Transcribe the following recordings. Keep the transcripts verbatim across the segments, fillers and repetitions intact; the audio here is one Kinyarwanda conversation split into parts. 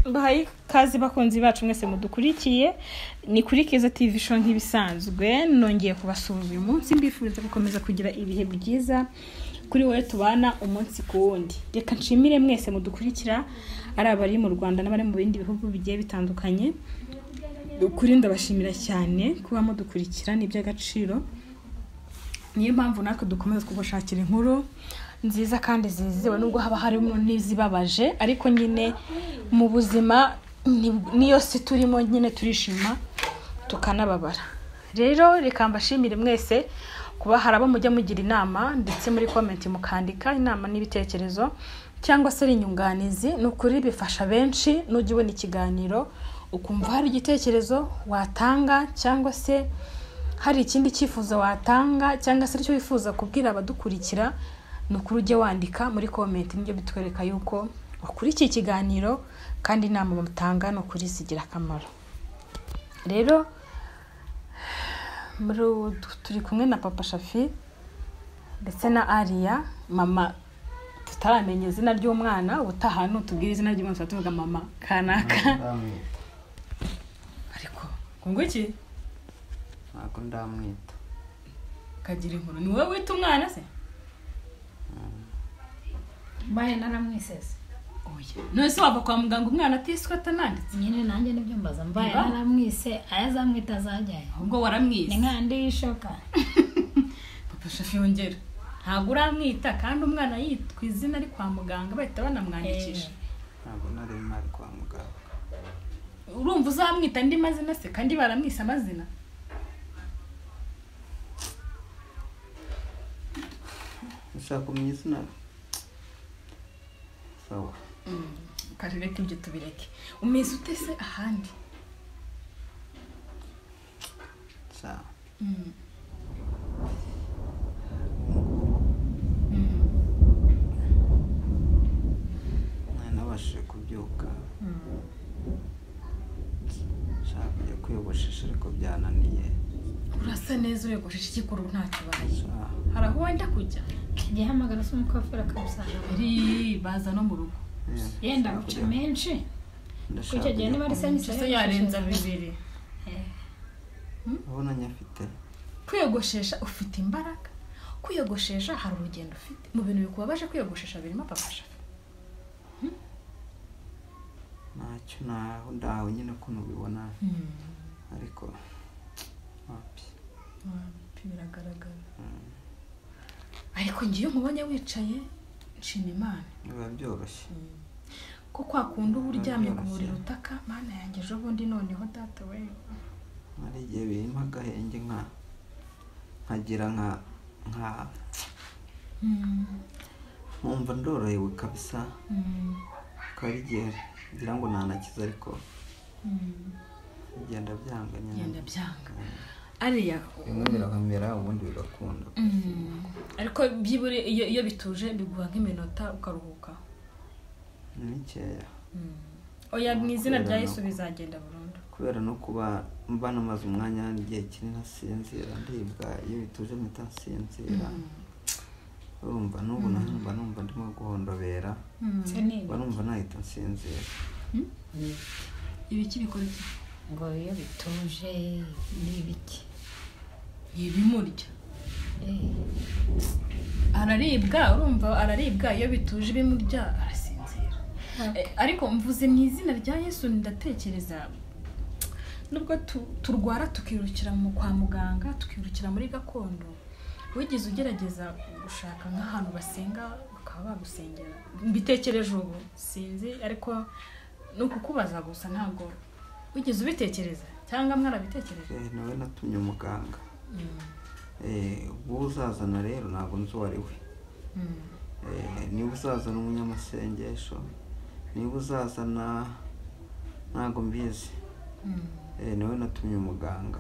Bahaye kazi bakunzi bacu mwese mudukurikiye ni kuri Keza T V show nk'ibisanzwe nongeye kubasuhuza uyu munsi mbifuriza gukomeza kugira ibihe byiza kuri wowe tubana umunsi ku wundi. Reka nshimire mwese mudukurikira ari abari mu Rwanda n'abari mu bindi bihugu bigiye bitandukanye. Kuri ndabashimira cyane kuba mudukurikira ni by'agaciro. Niyo mpamvu natwe dukomeza kubashakira inkuru nziza kandi zizewe nubwo haba harimo n'izibabaje, ariko nyine mu buzima niyo se turimo nyine turishima tukanababara. Rero reka mbashimire mwese kuba harabo mujya mugira inama ndetse muri comment mukandika inama n'ibitekerezo cyangwa se inyunganizi. Nukuri bifasha benshi nujye ubona ikiganiro ukumva hari igitekerezo watanga cyangwa se hari ikindi cyifuzo watanga cyangwa se icyo wifuza kubwira abadukurikira, nukuri ujye wandika muri comment nibyo bitwereka yuko ukurikiye ikiganiro kandi inama mutanga no kuri sigira akamaro. Rero muri turi kumwe na Papa Shafi ndetse na Aria. Mama tutaramenye izina ry'umwana, ubutaha nutubwira izina ry'umwana tuvuga mama kanaka. Ariko ngo iki nako ndamwita kagira inkuru. Ni wowe wita umwana se? Baye naramwisese. Oya, nose wava kwa muganga umwana atiswe atananditse. Nyine nanjye nibyo mbaza. Mbaye naramwise ayazamwita azajyaye. Ubwo waramwise. Ni nkandi yishoka. Papa Shafi yongera. Ntabwo uramwita kandi umwana yitwa izina ari kwa muganga bahita banamwandikisha. ntabwo nari mari kwa muganga. Urumva uzamwita ndi mazina se kandi baramwise amazina? Ushaka kumenya izina? Sawa. Mm. Karereke ibyo tubireke. Umeze utese ahandi? Sawa. Mm. Nabashije kubyuka. Mm. Shaka kujya kwiyogoshesha ariko byananiye. Urasa neza uyogoshesha ikikuru nta kibaye. Sawa. Haraho wenda kujya? Kigiye hamagara se umukofera kabusanga. Iri baza no mu rugo. Yenda guca menshi. Kucyo gihe niba ari sense Se yarenza bibiri. Eh. Ubona nyafite. Kwiyogoshesha ufite imbaraga. Kwiyogoshesha hari urugendo ufite. Mu bintu bikubabaje kwiyogoshesha birimo Papa Shafi. Ntacyo naho ndaho nyine ko nubibona. Mm. Ariko wapi. Wapi biragaragara. Ariko ngiye nkubonye wicaye nshima Imana. Biba byoroshye. Ko kwa kundi uburyamye ku buriri utaka Mana yanjye ejo bundi noneho data we. Ari gihe birimo agahenge nka nkagira nka nka Mm. Numva ndorohewe kabisa. Mm. Kari gihe ngira ngo nanakiza ariko Mm. igenda byanga nyine. Yenda byanga. Ariya Bimwe birakomera ubundi bigakunda. Mm. Ariko byibure iyo iyo bituje biguha nk'iminota ukaruhuka. Nikeya. Mm. Oya mwizina rya Yesu bizagenda burundu. Kubera no kuba mbana maze umwanya n'igihe kinini nasinzira ndibwa iyo bituje mpita nsinzira. Urumva n'ubu numva numva ndimo guhondobera. Senini. Numva nahita nsinzira. Ibiki bikora iki? Ngo iyo bituje n'ibiki. Ibimurya. Eh. Araribwa, urumva araribwa iyo bituje bimurya arasinzira. Eh, ariko mvuze mu izina rya Yesu ndatekereza nubwo turwara tukirukira mu kwa muganga tukirukira muri gakondo, wigeze ugerageza gushaka nk'ahantu basenga bakaba bagusengera? Mbitekereje ubu sinzi ariko nuko kubaza gusa ntabwo wigeze ubitekereza cyangwa mwarabitekereje? Eh nawe natumye umuganga. Mm. Eh buzazana rero ntabwo nzi wari we. Mm. Eh niba uzazana umunyamasengesho, niba uzazana ntago mbizi. Mm. Eh nawe natumye umuganga.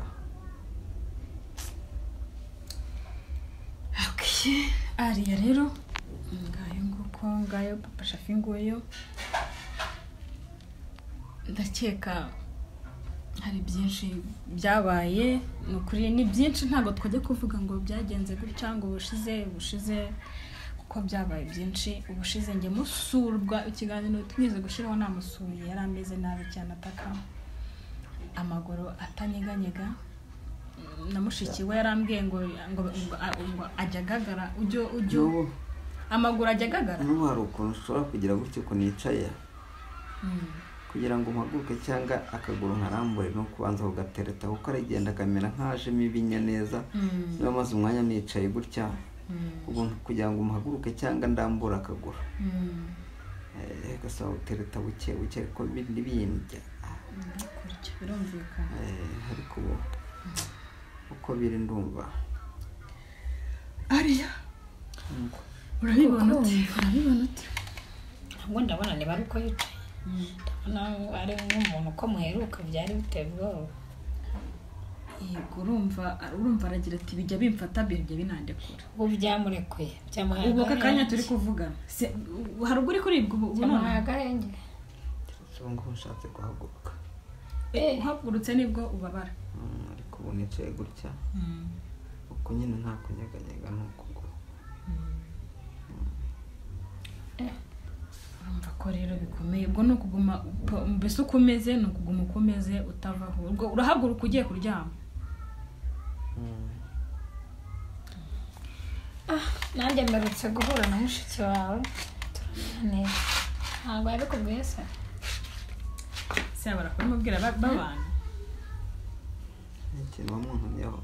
Okay, Aria rero ngayo nguko ngayo Papa Shafi nguyo. Ndakeka hari byinshi byabaye, nukuri ni byinshi ntago twajya kuvuga ngo byagenze gutya ngo bushize bushize ko byabaye byinshi ubushize nge musurwa ikiganiro twize gushiraho namusuye yari ameze nabi cyane ataka amaguru atanyeganyega namushikiwe yarambwiye ngo ngo ajya gagara ujyo ujyo amaguru ajya gagara n'ubu hari ukuntu ushobora kugira gutyo ko nicaye kugira ngo mpaguke cyangwa akaguru nkarambure no kubanza kugatereta kuko aragenda akamera nk'ajemo ibinya neza niba maze umwanya nicaye gutya kugira ngo mpaguruke cyangwa ndambura akaguru gasaba utereta buke buke ariko bindi bindya birumvikana ariko uko biri ndumva ariya urabibona uti urabibona uti ngo ndabona niba ari uko yicaye ndabona ari nk'umuntu uko muheruka byari biteye ubwoba yego urumva urumva aragira ati bijya bimfata bijya binandekura ubu byamurekuye byamuhaye ubu aka kanya turi kuvuga haruguru kuri ubwo byamuhaye agahenge ngo nshatse guhaguruka uhagurutse nibwo ubabara ariko ubu nicaye gutya uko nyine nta kunyeganyega n'ukuguru urumva ko rero bikomeye ubwo ni ukuguma mbese uko umeze ni ukuguma uko umeze utavaho ubwo urahaguruka ugiye kuryama nanjye mperutse guhura na mushiki wawe turamenye ntabwo yabikubwiye se se barakora mubwira babana ikintu bamuntumyeho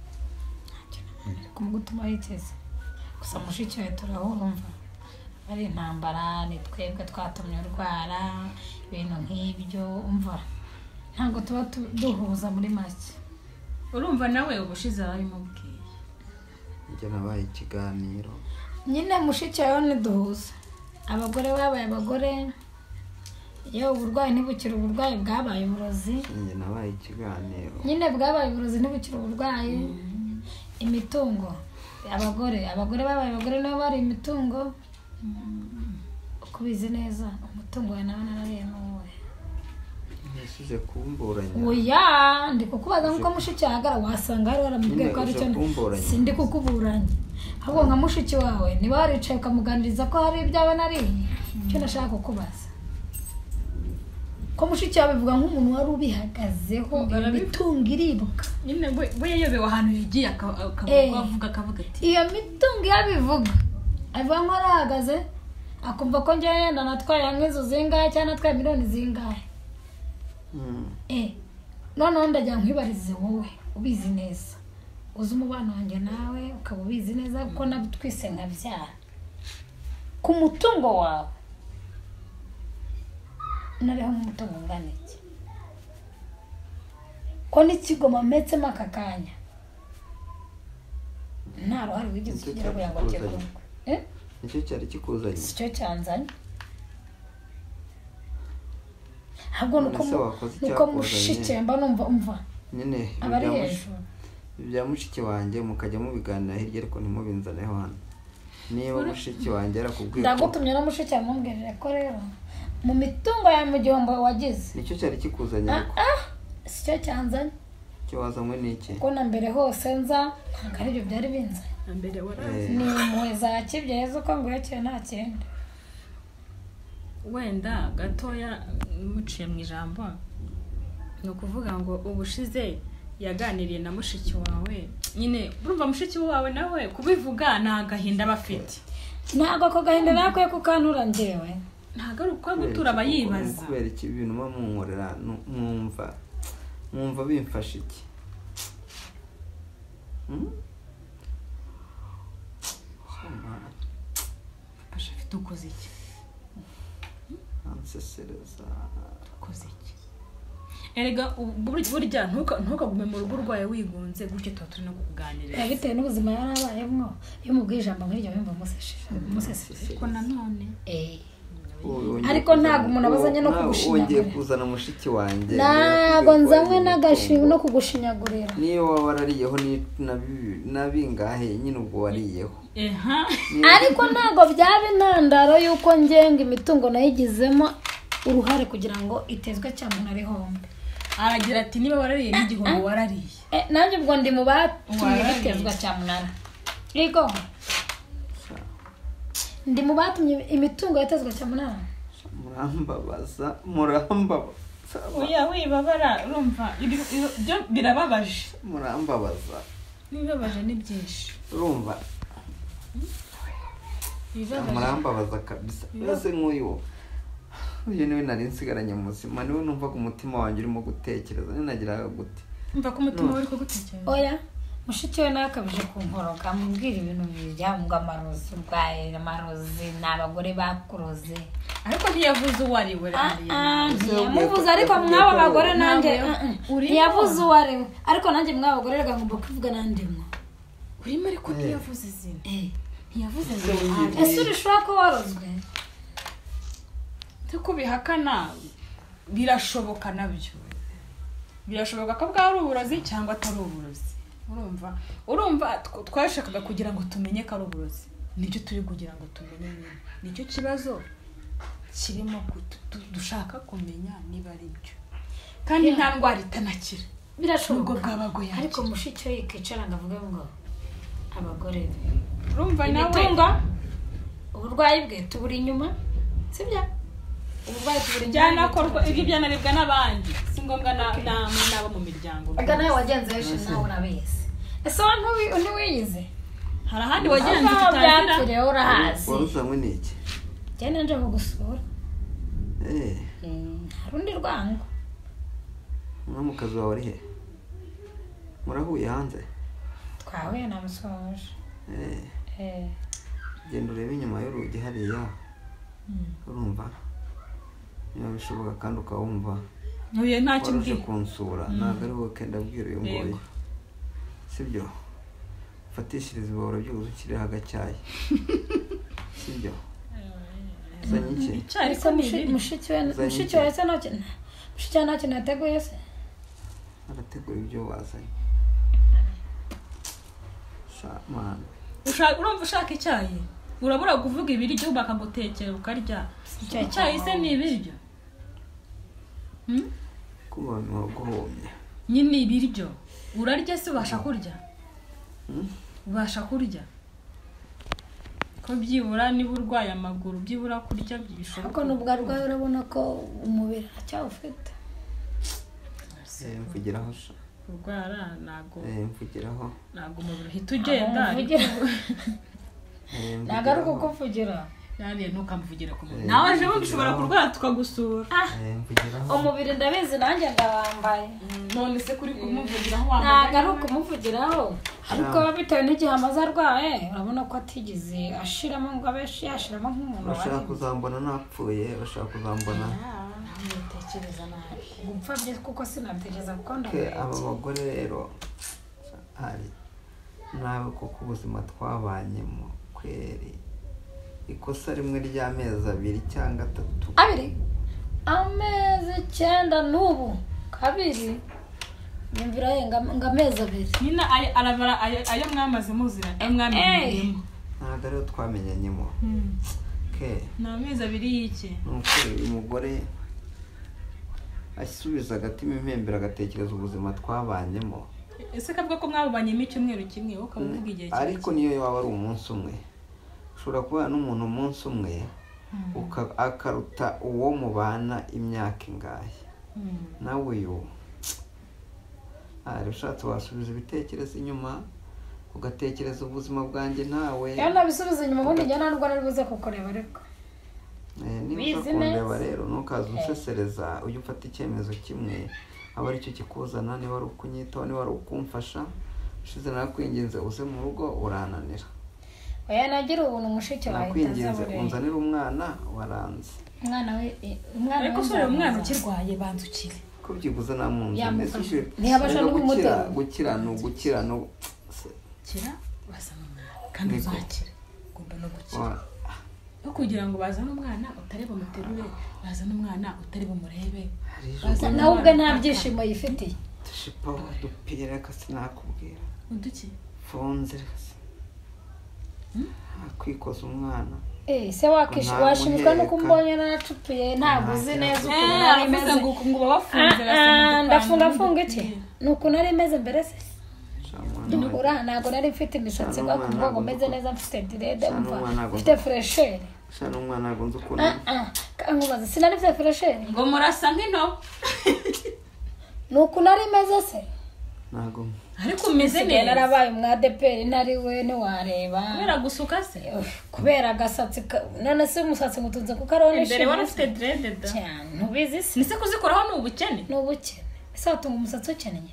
kumugutuma yiteze gusa mushiki wawe turahurumva ari intambara ni twebwe twatumye urwara ibintu nk'ibyo umva ntabwo tuba duhuza muri make urumva nawe ubushize arabimubwiye njye nabaye ikiganiro nyine mushiki wawe ntiduhuza abagore babaye abagore yewe uburwayi ntibukire uburwayi bwabaye uburozi njye nabaye ikiganiro nyine bwabaye uburozi ntibukire uburwayi imitungo abagore abagore babaye abagore nabo bari imitungo uko ubizi neza umutungo wawe nawe narariye n'uwe nasize kumburanya oya ndi kukubaza nk'uko mushiki ahagara wasanga hari waramubwiye ko ari cyo sindi kukuburanya ahubwo nka mushiki wawe niba waricaye ukamuganiriza ko hari ibyawe nariye icyo nashaka kukubaza ko mushiki wawe bivuga nk'umuntu wari ubihagazeho imitungo iribuka nyine we yayobewe ahantu yagiye akavuga akavuga ati iyo mitungo yabivuga avuga ngo arahagaze akumva ko njyewe yenda natwaye nk'izo zingahe cyangwa natwaye miliyoni zingahe eh noneho ndagira nkwibarize wowe ubizi neza uzi umubano wanjye nawe ukaba ubizi neza kuko nabwo twise nkabyara ku mutungo wawe nareho umutungo ungana iki ko n'ikigoma metsemo aka kanya nta ruhare wigeze ugira kugira ngo ategurwe eh nicyo cyari kikuzanye icyo cyanzanye ahubwo nuko mushikemba numva umva nyine abari hejuru ibya mushiki wanjye mukajya mubiganira hirya ariko ntimubinzaneho hano niba mushiki wanjye arakubwiye ndagutumye no mushiki amubwirire ko rero mu mitungo ya mu gihombo wagize nicyo cyari kikuzanye ariko icyo cyanzanye cyo wazanywe n'iki ko na mbere hose nza ntabwo aribyo byari binzanye na mbere warazi ni impuhwe za kibyezo ko nguhekeye nta kindi wenda gatoya muciye mu ijambo ni ukuvuga ngo ubushize yaganiriye na mushiki wawe nyine urumva mushiki wawe nawe kubivuga nta gahinda bafite ntabwo ako gahinda nakwiye kukantura njyewe ntabwo ari uko gutura aba yibaza kubera iki ibintu muba munkorera mwumva mwumva bimfasha iki fasha afite ukoze iki ansesereza ukoze iki erega burya ntukagume mu rugo rwawe wigunze gutyo tuba turi no kukuganirira bitewe n'ubuzima yarabayemo iyo umubwiye ijambo nk'iryo wumva umuseseshe ko nanone ariko ntabwo umuntu abazanye no kugushinyagurira wongeye kuzana mushiki wanjye ntabwo nzanywe n'agashinga no kugushinyagurira niyo waba warariyeho na bingahe nyine ubwo wariyeho ariko ntabwo byaba intandaro y'uko ngenga imitungo nayigizemo uruhare kugira ngo itezwe cyangwa ari hombe aragira ati niba warariye n'igihombo warariye nanjye ubwo ndi mu batumye bitezwa cyamunara yego ndi mu batumye imitungo yatezwe cyamunara. murambabaza murambabaza oya wibabara urumva byo birababaje murambabaza nibabaje ni byinshi urumva murambabaza kabisa ese nk'uyu uyu niwe nari nsigaranye mu buzima niwe numva ku mutima wanjye urimo gutekereza ninagiraga gute umva ko umutima uri kugutekereza oya mushiki we nakabije kunkoroka mubwira ibintu bijyamo amarozi ubwaye amarozi n'abagore bakuroze ariko ntiyavuze uwo ari we ntiyamuvuze ariko mwaba bagore nanjye ntiyavuze uwo ari we ariko nanjye mwaba bagore reka ngomba kuvuga nandimwe urimo ariko ntiyavuze izina ntiyavuze izina ese urishobora ko warozwe tuko bihakana birashoboka nabyo birashoboka ko bwa ari uburozi cyangwa atari uburozi urumva urumva twashakaga kugira ngo tumenye ko ari uburozi nicyo turi kugira ngo tumenye nicyo kibazo kirimo dushaka kumenya niba ari byo kandi nta ndwara itanakira birashoboka bwabagoye ariko mushiki we yikicara ngavuga ngo abagore urumva nawe imitungo uburwayi bwe tuburi inyuma sibyo uburwayi tuburi inyuma byanakorwa ibyo byanaribwa n'abandi si ngombwa n'abo mu miryango ubwo nawe wagenze ejo nawe urabizi ese wantu ntiwiyize hari ahandi wagenze tutazira urahazi waruzanywe n'iki cyane nje kugusura eh hari undi rwango n'umukazi wawe ari he murahuye hanze twahuye namusoje eh eh genda urebe inyuma y'urugi hariya urumva niba bishoboka kandi ukawumva uye ntacyo mbwiye kunsura ntabwo ari wowe kenda abwira uyu nguyu sibyo fatishiriza ibahora byuzuye ukiriho agacyayi sibyo uzanye iki ariko mushiki we mushiki we se ntacyo mushiki we ntacyo nateguye se arategura ibyo wazanye man urumva ushaka icyayi urabura kuvuga ibiryo bakagutekera ukarya icyayi se ni ibiryo kuba guhomye nyine ibiryo urarya se ubasha kurya ubasha kurya ko byibura niba urwaye amaguru byibura kurya byishoboka ariko nubwo arwaye urabona ko umubiri aracyawufite mvugiraho sha urwara ntago mvugiraho ntago umubiri uhita ugenda ntago ari kukuvugira yariye ntukamvugira ku muntu nawe aje ushobora kurwara tukagusura umubiri ndabizi nanjye ndabambaye none se kuri kumuvugiraho wambaye ntago ari ukumuvugiraho ariko bitewe n'igihe amaze arwaye urabona ko atigeze ashiramo ngo abe yashiramo nk'umuntu bashaka kuzambona napfuye bashaka kuzambona ntekereza nabi gupfa bye kuko sinatekereza kuko ndabizi aba bagore rero hari nawe kuko ubuzima twabanyemo kweri ikosa rimwe ry'amezi abiri cyangwa atatu abiri amezi icyenda n'ubu kabiri nyumvira ye ngo amezi abiri nyina arabara ayo mwamaze muzira ayo mwamenyemo ntabwo ariyo twamenyanyemo ni amezi abiri y'iki ni ukuri uyu mugore asubiza agatima impembero agatekereza ubuzima twabanyemo ese kavuga ko mwabubanyemo icyumweru kimwe wowe ukamuvuga igihe kimwe ariko niyo waba ari umunsi umwe ushobora kubana n'umuntu umunsi umwe akaruta uwo mubana imyaka ingahe nawe uyu ari ushatse wasubiza ibitekerezo inyuma ugatekereza ubuzima bwanjye nawe iyo nabisubiza inyuma ubundi njya nta nubwo nari buze kukureba ariko niba uza kundeba rero ntukaze unsesereza ujye ufata icyemezo kimwe aba aricyo kikuzana niba ari ukunyitaho niba ari ukumfasha ushize nakwinginze uze mu rugo urananira oya nagira ubuntu mushiki wawe nakwinginze unzanira umwana waranze umwana we umwana ariko sore umwana ukirwaye banza ukire ko byiguze na munzu mesuje ntiyabasha no kumutera gukira no gukira no kira basana kandi uzakira gomba no gukira no kugira ngo bazane umwana utareba muterure bazane umwana utareba murebe nawe ubwe nta byishimo yifitiye dushipa dupira kasi nakubwira uduki fonze kwikoza umwana eh se wakish washimika no kumbonye naracupiye ntabwo uzi neza uko nari meze ngo bafunze ndafunga funga iki nuko nari meze mbere se shamwa ura ntabwo nari mfite imisatsi Shana, bakumva ngo umwana meze neza mfite direde Shana, umva umwana ntabwo mfite freshere shana umwana ntabwo nzi ukuntu ah ah kankubaza sinari mfite freshere ngo murasa nk'intobo nuko nari meze se ntabwo ariko umeze nsigaye neza narabaye umwadeperi ntari we ntiwareba kubera gusuka se kubera agasatsi ka- none se umusatsi ngutunze kuko ariho imbere wari nishimye ufite direde da cyane ntubizi se nise kuzikoraho ni ubukene ni ubukene ese watunga umusatsi ukeneye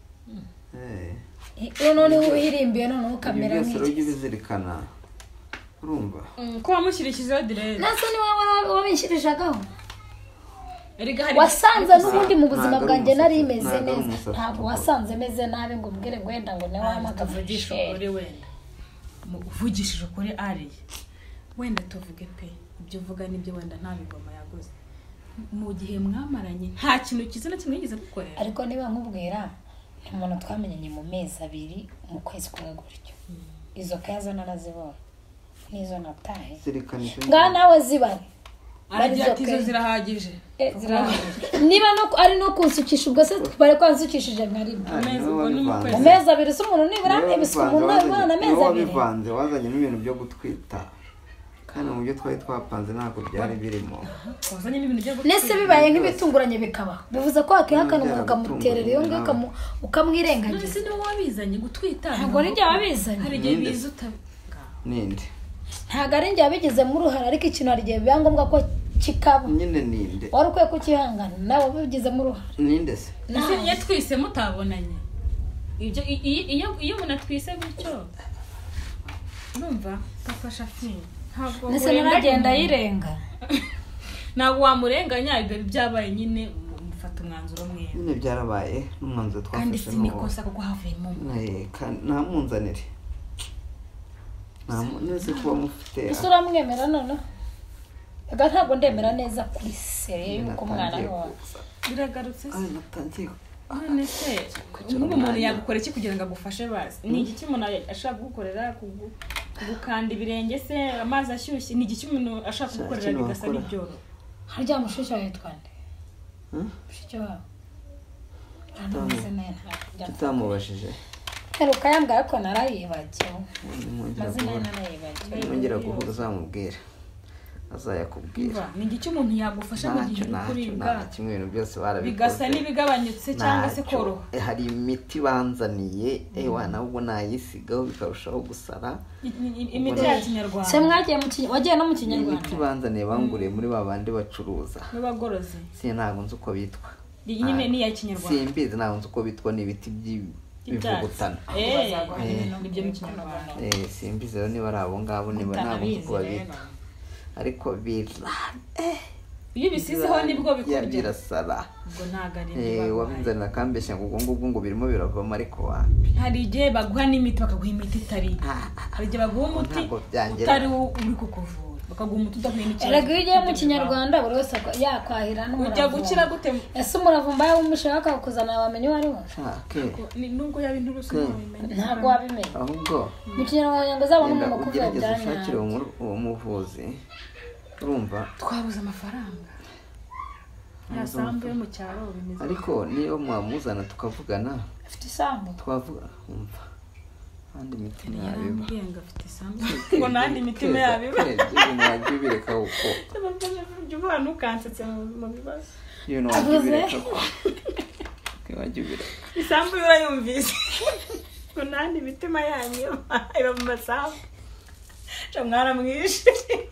eh none wihirimbiye none ibyo ukamera byose rero nk'iki ujye ubizirikana urumva ko wamushyirikijeho direde nase ni wowe wabishyirishagaho erega hari wasanze n'ubundi mu buzima Ntabwo ari bwanjye nari umusatsi, meze ntabwo ari neza umusatsi ntabwo kuko- wasanze meze nabi ngo umbwire ngo wenda ngo niwe tuvugisha wamagavugishe ukuri wenda Mu- uvugishije ukuri ariye wenda tuvuge pe ibyo uvuga nibyo wenda nta bigoma yaguze mu gihe mwamaranye nta kintu cyiza na kimwe yigeze gukorera ariko niba nkubwira ni umuntu twamenyanye mu mezi abiri mu kwezi kumwe gutyo izo kazo narazibonye n'izo natahe zirikana icyo ngaha nawe zibare aragira ati izo zirahagije Eh, zirahagije niba no ari no kunsukisha ubwo se bari kwansukishije nka rimwe amezi ubwo ni mu mu kwezi mezi abiri se umuntu nibura ibisuka umuntu nabibona amezi abiri wabivanze wazanyemo ibintu byo gutwita kandi mu byo twari twapanze ntabwo byari birimo wazanye n'ibintu byo nese bibaye nk'ibitunguranye bikaba bivuze ko wakihakana umuntu ukamuterera iyo ngiyo ukamu- ukamwirengagiza none se niwe wabizanye gutwita ntabwo ari njye wabizanye hari igihe Ninde? biza uta ninde ntabwo ari njye wabigizemo uruhare ariko ikintu hari igihe biba ngombwa ko kikaba nyine ninde wari ukwiye kukihangana nawe wabigizemo uruhare ninde se ese iyo twise mutabonanye ibyo i- i- iyo iyo umuntu atwise gutyo urumva papa shafi ntabwo nese urenganya naragenda umuntu. yirenga ntabwo wamurenganya ibyo byabaye nyine mufata umwanzuro mwiza nyine byarabaye n'umwanzuro kandi twafashe si nikosa kuko havuyemo nta munzanire nta mu- nese kuba mufite ese uramwemera noneho ega ntabwo ndemera neza kuri sere yuko umwana natangiye wawe kuza. biragarutse se Ah, natangiye none se Kugira nk'ubu umuntu umwanya. yagukora iki kugira ngo agufashe bazi ni igiki umuntu ashaka kugukorera kugu- kugukanda ibirenge se amazi ashyushye ni igiki umuntu ashaka Shaka kugukorera ikintu bigasa wakora. n'ibyoro harya mushiki wawe yitwa nde Hmm? mushiki wawe ameze neza tutamubajije heruka yambwira ko narayibagiwe nimwongera amazina ye guhura narayibagiwe nimwongera guhura uzamubwira azayakubwira Umva, ni igiki umuntu yagufasha mu gihe ntacyo uri ntacyo kuribwa nta kimwe ibintu byose barabikoze bigasa n'ibigabanyutse cyangwa se Ntacyo. koroha Eh, hari imiti banzaniye ewa nawe ubwo nayisigaho bikarushaho gusara I- i- imiti ya kinyarwanda se mwagiye mu Kinya- wagiye no mu kinyarwanda imiti banzaniye banguriye muri ba bandi bacuruza n'abagorozi si ntabwo nzi uko bitwa iyi nyine ni iya kinyarwanda simbizi ntabwo nzi uko bitwa ni ibiti by'i- bivugutana Eh, Eh. nibyo mu kinyarwanda Eh, simbizi rero niba ari abo ngabo niba ntabwo nzi uko Utanabizi babita ariko bira iyo ubisizeho nibwo ya- bikurya birasara ubwo ntabwo ari Eh, ibyo baguhaye. wabinzanira akambeshya ngo ubwo ngubwo ngo birimo biravamo ariko wapi hari igihe baguha n'imiti bakaguha imiti itari iyo. hari igihe baguha umuti Ntabwo byangera. utari wo uri kukuvura bakaguha umuti udahuye n'ikibazo erega iyo ugiye mu kinyarwanda buri wese akwa- yakwahira ujya n'umuravumba gukira gute ese umuravumba yawe umushaka akawukuzana wamenya uwo ari wo shake Ni- nubwo yaba inturusu Okay. ntiwabimenya. ntabwo wabimenya ahubwo mu kinyarwanda ngo uzabone genda umuntu ukuvura ugerageze bya ushakire nyabyo uwo mu- uwo muvuzi urumva twabuze amafaranga ya sambu yo mu cyaro bimeze ariko niyo mwamuzana tukavugana afite isambu twavuga umva kandi imitima yabiba yarambwiye ngo afite isambu ngo nandi imitima yabiba ibintu wajya ubireka uko jya uvuga ntukansetse mu- mu bibazo ibintu wajya Avuze? ubireka uko wajya ubireka isambu yo urayumvise ngo nandi imitima yanyu iba mu masambu ca mwaramwishe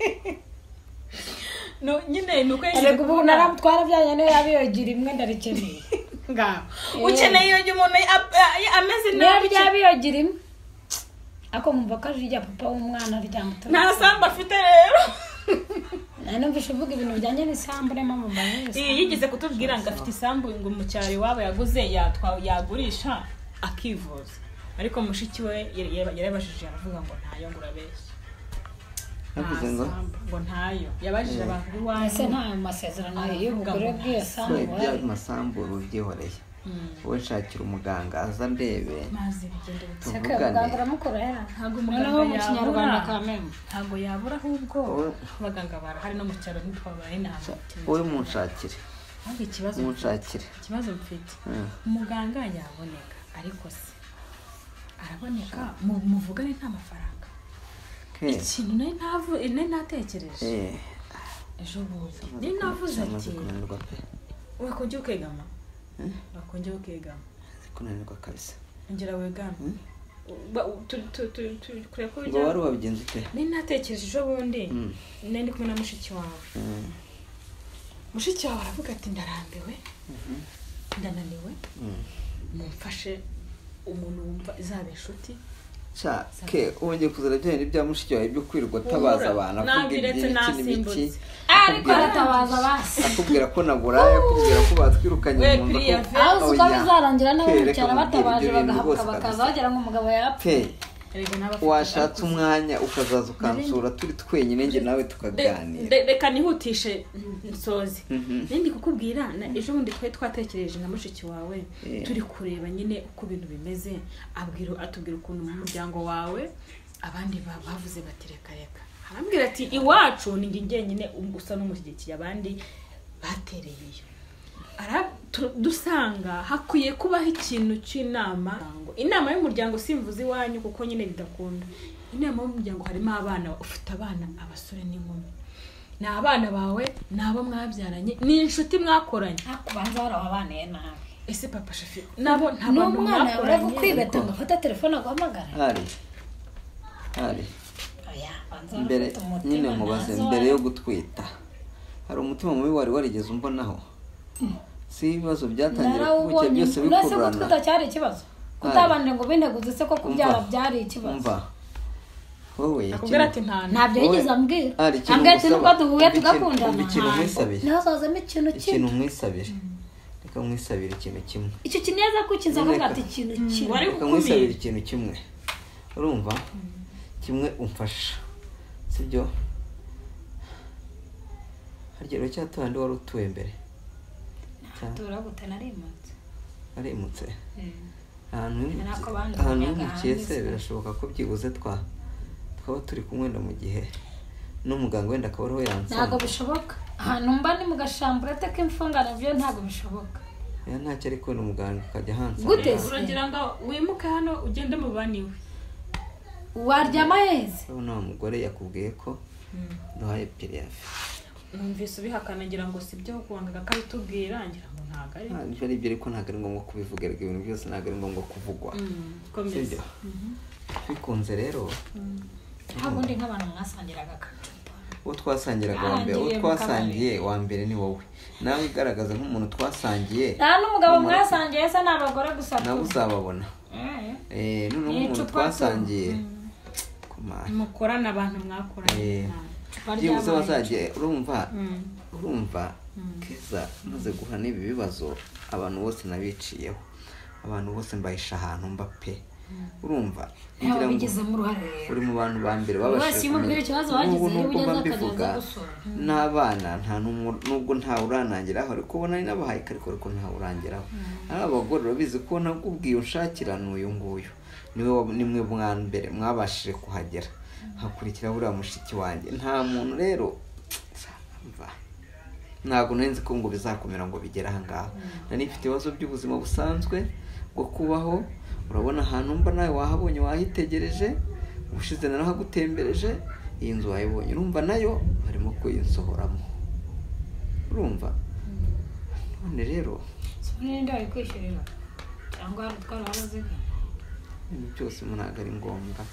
no nyine nuko erega ubu naramutwara byanya niyo yabiyogira imwe ndarikeneye ngaho Eh. ukeneye iyo jya umuntu a- a- ameze niyo nabi ryabiyogira imwe ako mwumva ko ari irya papa w'umwana ryamutora nta sambu afite rero nari numvise uvuga ibintu bijyanye n'isambu niyo mpamvu mbaye iyi yigeze kutubwira ngo afite isambu ngo mu cyaro iwabo yaguze yatwa yagurisha akivuza ariko mushiki we yari- yari- yarabajije aravuga ngo ntayo ngo urabeshya yavuze ngo sambu ngo ntayo yabajije abantu b'iwanyu ese nta masezerano y'ubugure bw'iyo sambu we by'amasambu ubyihoreye wowe nshakira umuganga aza ndebe mazi bigenda bite seka tuvugane. muganga uramukora hera ntabwo noneho mu umuganga kinyarwanda yabura kameme ntabwo yabura ahubwo Wowe- abaganga barahari no mu cyaro ntitwabaye inama wowe munshakire ahubwo ikibazo munshakire ikibazo mfite Hmm. umuganga yaboneka ariko se araboneka muvugane nta mafaranga ikintu nari ntavu nari natekereje ejo buze ni navuze ati wakongera ukegama wakongera ukegama kunanirwa kabisa ngera wegama tu tu tu kure ko ngo wari wabigenze ute ni natekereje ejo bundi nari kumwe na mushiki wawe mushiki wawe aravuga ati ndarambiwe ndananiwe mumfashe umuntu wumva izabe inshuti cha ke wongeye kuzara bya ni bya mushiki wawe byo kwirirwa tabaza abantu avuga iby'iki n'ibiki ariko aratabaza basi akubwira ko naguraye akubwira ko batwirukanye mu nda aho uko bizarangira nabo mucyara batabaje bagahabwa bakaza bagera ngo umugabo yapfuye washatse umwanya ukazaza ukansura turi twenyine nge nawe tukaganira reka nihutishe nsozi nindi kukubwira ejo bundi twe twatekereje na mushiki wawe turi kureba nyine uko ibintu bimeze abwira atubwira ukuntu mu muryango wawe abandi bavuze bati reka reka harambwira ati iwacu ni nge ngenyine usa n'umushyigikiye abandi batereye iyo ara dusanga hakwiye kubaho ikintu cy'inama inama y'umuryango simvuze iwanyu kuko nyine bidakunda inama y'umuryango harimo abana ufite abana abasore n'inkumi ni abana bawe nabo mwabyaranye ni inshuti mwakoranye akubanza barababaniye nawe ese papa shafi nabo ntabwo mwakoranye kwibeta ngo fata telefone aguhamagara hari hari oya banza mbere nyine mubaze mbere yo gutwita hari umutima mubi wari warigeze umbonaho si ibibazo byatangira kubuke byose bikurana nase gutwita cyari ikibazo kutabanje ngo binteguze se ko kubyara byari ikibazo umva wowe akubwira ati nta ntabyo yigeze ambwira ambwira ati nuko duhuye tugakundana ikintu mwisabire nazazamo ikintu kimwe ikintu mwisabire reka mwisabire ikintu kimwe icyo kineza kukiza avuga ati ikintu kimwe reka mwisabire ikintu kimwe urumva kimwe umfasha sibyo hargero cyatandi wari utuye mbere tura gutana rimutse arimutse ahantu ahantu mu cyese birashoboka ko byibuze twa twaba turi kumwe no mu gihe n'umuganga wenda akaba ari we yansanga ntago bishoboka ahantu mba ni mu gashambura teke imfungana byo ntago bishoboka ya ntacyo ariko n'umuganga akajya hanze gute uragira ngo wimuke hano ugende mu baniwe waryama heze urabona umugore yakubwiye ko duhaye piriyafi numvise ubihakana ngira ngo sibyo kuwangaga kabitubwira ngira ngo ntago ari ibyo ari byo ariko ntago ari ngombwa kubivuga ibintu byose ntago ari ngombwa kuvugwa sibyo bikunze rero ntabwo ndi nk'abantu mwasangiraga akacupa uwo twasangiraga wa mbere uwo twasangiye wa mbere ni wowe nawe igaragaza nk'umuntu twasangiye nta n'umugabo mwasangiye se n'abagore gusa nawe uzababona eh none umuntu twasangiye mukorana abantu mwakoranye byibuze bazajye urumva urumva keza maze guhura n'ibi bibazo abantu bose nabiciyeho abantu bose mbahisha ahantu mba pe urumva ngira ngo bigeze mu ruhare uri mu bantu ba mbere babashije kumubwira ikibazo bagize n'ubwo mbivuga n'abana nta nubwo nta uranangiraho ariko ubona ni n'abahaye ariko ariko nta urangiraho ari abagore babizi ko nakubwiye unshakira n'uyu nguyu niwe nimwe bwa mbere mwabashije kuhagera hakurikira buriya mushiki wanjye nta muntu rero mva ntabwo nari nzi ko ngo bizakomera ngo bigere aha ngaha nari mfite ibibazo by'ubuzima busanzwe bwo kubaho urabona ahantu mba nawe wahabonye wahitegereje ubushize narahagutembereje iyi nzu wayibonye urumva nayo barimo kuyinsohoramo urumva none rero ninde ari kwishyurira cyangwa twarabaziga ibintu byose ntabwo ari ngombwa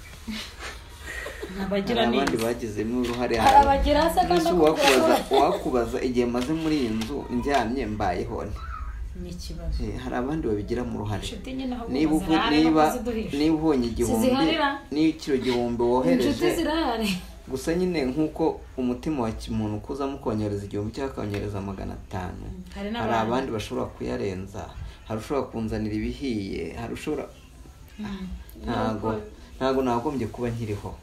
nabagira neza abandi bagizemo uruhare arabagira se kandi wakubaza wakubaza igihe maze muri iyi nzu njyamye mbayeho n'ikibazo hari abandi babigira mu ruhare niba niba niba ubonye igihumbi n'ikiro gihumbi wohereje gusa nyine nk'uko umutima wa kimuntu kuzamo ukonyereza igihumbi cyangwa akonyereza magana atanu hari abandi bashobora kuyarenza hari ushobora kunzanira ibihiye hari ushobora ntago ntago nagombye kuba nkiriho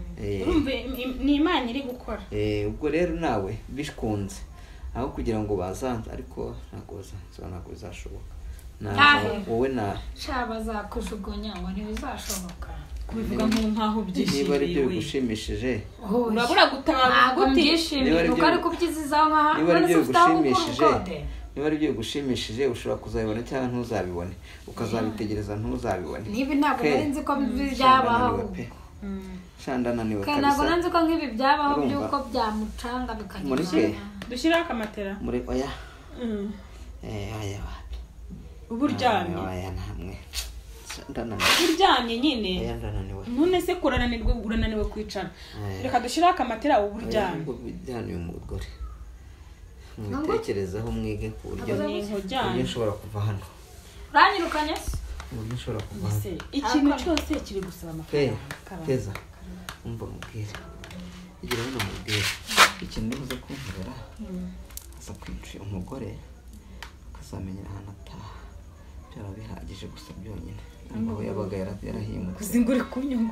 ni Imana iri gukora ubwo rero nawe bikunze aho kugira ngo bazanze ariko ntago bazanze ntago bizashoboka wowe na shaba zakujugunya ngo ntibizashoboka kubivuga nk'aho byishimiye niba ari byo bigushimishije urabura gutanga gutishimira uko ari kubyizizaho nka niba ari byo bigushimishije niba ari byo bigushimishije ushobora kuzabibona cyangwa ntuzabibone ukazabitegereza ntuzabibone niba ntabwo nari nzi ko byabaho shanda naniwe kabisa ntabwo nzi ko nk'ibi byabaho by'uko byamucanga bikanyura dushyiraho akamatera muri oya eh oya uburyamye oya namwe uburyamye nyine oya ndananiwe none se kurananirwa urananiwe kwicara reka dushyiraho akamatera uburyamye uburyamye umugore mwitekerezaho mwige ku buryo nshobora kuva hano uranyirukanye se uburyo nshobora kuva hano ikintu cyose kiri gusaba amafaranga keza umva mubwire igira hano mubwire ikintu nibuze kumvira asa kwinjira umugore akazamenyera ahantu ataha byaba bihagije gusa byonyine ngo yabaga yarahimutse kuzingura ku nyungu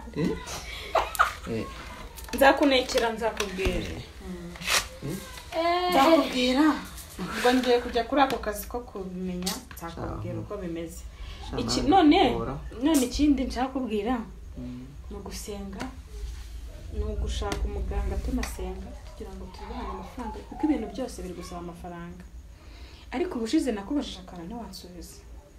nzakunekera nzakubwira nzakubwira ubwo ngiye kujya kuri ako kazi ko kubimenya nzakubwira uko bimeze iki none none ikindi nshaka kubwira ni ugusenga ni ugushaka umuganga tunasenga kugira ngo tubane amafaranga kuko ibintu byose biri gusaba amafaranga ariko ubushize nakubajije akantu ntiwansubiza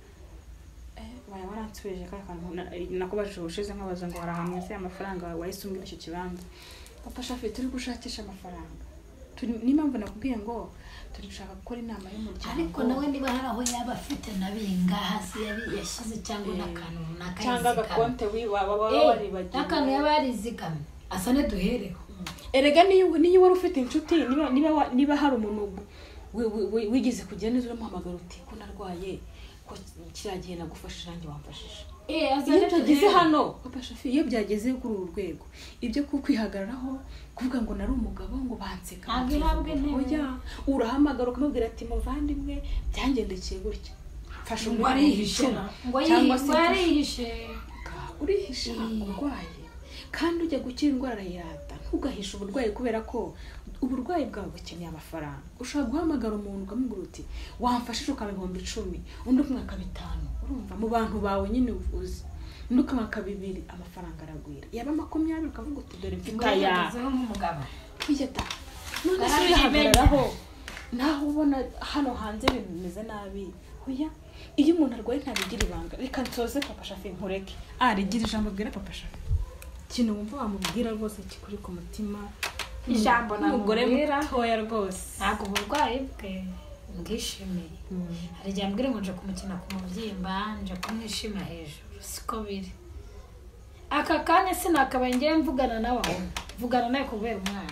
eh waya waransubije akantu nakubajije ubushize nkabaza ngo hari ahantu hese amafaranga wahise umbwira icyo kibanza papa shafi turi gushakisha amafaranga n'impamvu nakubwiye ngo turi gushaka gukora inama y'umuryango ariko nawe niba hari aho yaba afite nabinga hasi yashyize cyangwa n'akantu runaka cyangwa agakonte waba waribagiwe akantu yaba yarizigamye asa ne duhereho erega niyo niyo wari ufite inshuti niba niba niba hari umuntu wigeze kugenda neza uramuhamagara uti ko narwaye ko kiragiye nagufasha nanjye wamfashije eh azanye tugeze hano papa shafi iyo byageze kuri uru rwego ibyo kukwihagararaho kuvuga ngo nari umugabo ngo banseka agihabwe oya urahamagara ukamubwira ati muvandimwe byangendekeye gutya fasha ngo arihishe ngo yihishe urihisha urwaye kandi ujya gukira indwara yata ntugahisha uburwayi kubera ko uburwayi bwawe bukeneye amafaranga ushobora guhamagara umuntu ukamubwira uti wamfashije ukabihomba icumi undi ukamwaka bitanu urumva mu bantu bawe nyine uvuze undi ukamwaka bibiri amafaranga aragwira yaba makumyabiri ukavuga uti dore mfite aya nk'umugabo kwiyata none se wihagararaho naho ubona hano hanze bimeze nabi oya iyo umuntu arwaye ntabigira ibanga reka nsoze papa shafi nkureke ah rigira ijambo bwira papa shafi kintu wumva wamubwira rwose kikuri ku mutima ijambo n'umugore mutoya rwose ntabwo uburwayi bwe bwishimiye hari igihe ambwira ngo nje kumukina ku mubyimba nje kumwishima hejuru siko biri aka kanya sinakabaye ngiye mvugana nawe aho mvugana nawe kubera umwana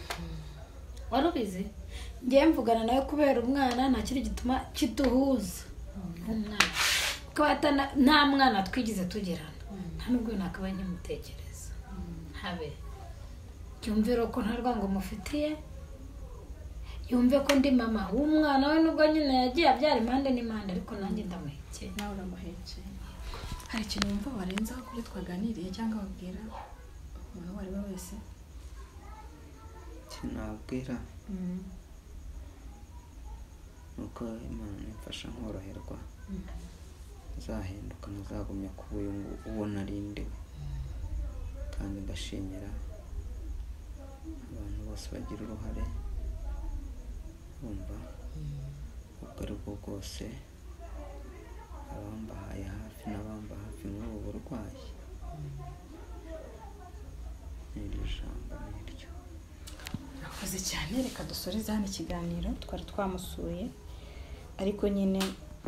wari ubizi ngiye mvugana nawe kubera umwana nta kiri gituma kiduhuza umwana kuko nta mwana twigize tugerana nta nubwo nakabaye nkimutekereza habe yumvira ko nta rwango mufitiye yumve ko ndi mama w'umwana we nubwo nyine yagiye abyara impande n'impande ariko nanjye ndamuhekeye nawe uramuhekeye hari ikintu wumva warenzaho kuri twaganiriye cyangwa wabwira umuntu uwo ari we wese kinabwira nuko Imana imfasha nkoroherwa nzahinduka ntazagumya kuba uwo narindiwe kandi ndashimira abantu bose bagira uruhare bumva ubwo ari bwo bwose abambahaye hafi n'abamba hafi muri ubu burwayi n'iryo jambo n'iryo nakoze cyane reka dusoreze hano ikiganiro twari twamusuye ariko nyine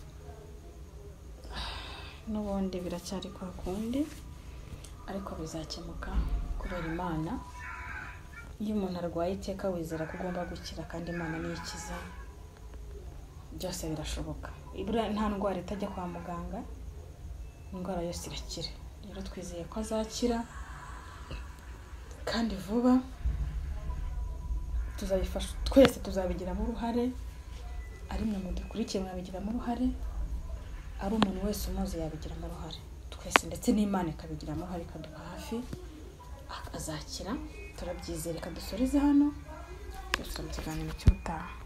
n'ubundi biracyari kwa kundi ariko bizakemuka kubera Imana iyo umuntu arwaye iteka wizera ko ugomba gukira kandi Imana niyo ikiza byose birashoboka ibura nta ndwara itajya kwa muganga indwara yose irakira rero twizeye ko azakira kandi vuba tuzabifasha twese tuzabigiramo uruhare ari mwe mudukurikiye mwabigiramo uruhare ari umuntu wese umuzi yabigiramo uruhare twese ndetse n'Imana ikabigiramo uruhare ikaduha hafi azakira turabyizere kadusoreze hano cyose mu kiganiro cy'ubutaha.